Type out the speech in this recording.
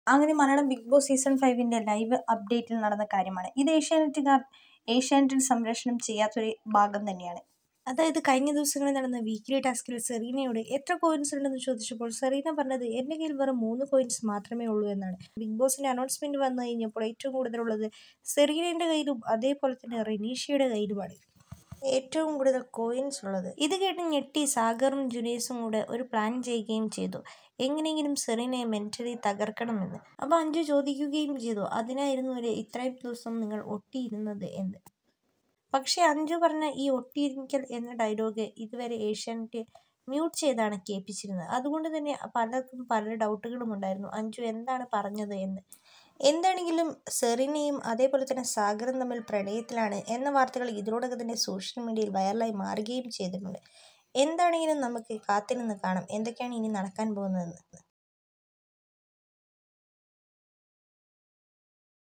അങ്ങനെ Malayalam big boss season 5ന്റെ live അപ്ഡേറ്റിൽ നടന്ന കാര്യമാണ്. ഇത് ഏഷ്യാനെറ്റിൽ സംപ്രേഷണം ചെയ്യാത്തൊരു ഭാഗം തന്നെയാണ്. അതായത് കഴിഞ്ഞ ദിവസങ്ങളിൽ നടന്ന വീക്കിലി ടാസ്കിൽ സെറീനയോട് എത്ര കോയിൻസ് ഉണ്ടെന്ന് ചോദിച്ചപ്പോൾ സെറീന പറഞ്ഞത് എൻ്റെ കയ്യിൽ വെറും 3 കോയിൻസ് മാത്രമേ ഉള്ളൂ എന്നാണ്. ബിഗ് ബോസിന്റെ അനൗൺസ്മെന്റ് വന്നു കഴിഞ്ഞപ്പോൾ ഏറ്റവും കൂടുതലുള്ളത് സെറീനയുടെ കയ്യിലും അതേപോലെ തന്നെ റെനീഷയുടെ കയ്യിലുമാണ് ഏറ്റവും കൂടുതൽ കോയിൻസ് ഉള്ളത്. ഇത് കേട്ട് ഞെട്ടി സാഗറും ജുനേസും കൂടെ ഒരു പ്ലാൻ ചെയ്യുകയും ചെയ്തു, എങ്ങനെയെങ്കിലും സെറീനയെ മെന്റലി തകർക്കണമെന്ന്. അപ്പോൾ അഞ്ജു ചോദിക്കുകയും ചെയ്തു, അതിനായിരുന്നു ഇത്രയും ദിവസം നിങ്ങൾ ഒട്ടിയിരുന്നത് എന്ന്. പക്ഷേ അഞ്ജു പറഞ്ഞ ഈ ഒട്ടിയിരിക്കൽ എന്ന ഡയലോഗ് ഇതുവരെ ഏഷ്യാനെറ്റ് മ്യൂട്ട് ചെയ്താണ് കേൾപ്പിച്ചിരുന്നത്. അതുകൊണ്ട് തന്നെ പലർക്കും പല ഡൗട്ടുകളും ഉണ്ടായിരുന്നു അഞ്ജു എന്താണ് പറഞ്ഞത് എന്ന്. എന്താണെങ്കിലും സെറീനയും അതേപോലെ തന്നെ സാഗറും തമ്മിൽ പ്രണയത്തിലാണ് എന്ന വാർത്തകൾ ഇതിനോടകം തന്നെ സോഷ്യൽ മീഡിയയിൽ വൈറലായി മാറുകയും ചെയ്തിട്ടുണ്ട്. എന്താണെങ്കിലും നമുക്ക് കാത്തിരുന്ന് കാണാം എന്തൊക്കെയാണ് ഇനി നടക്കാൻ പോകുന്നതെന്ന്.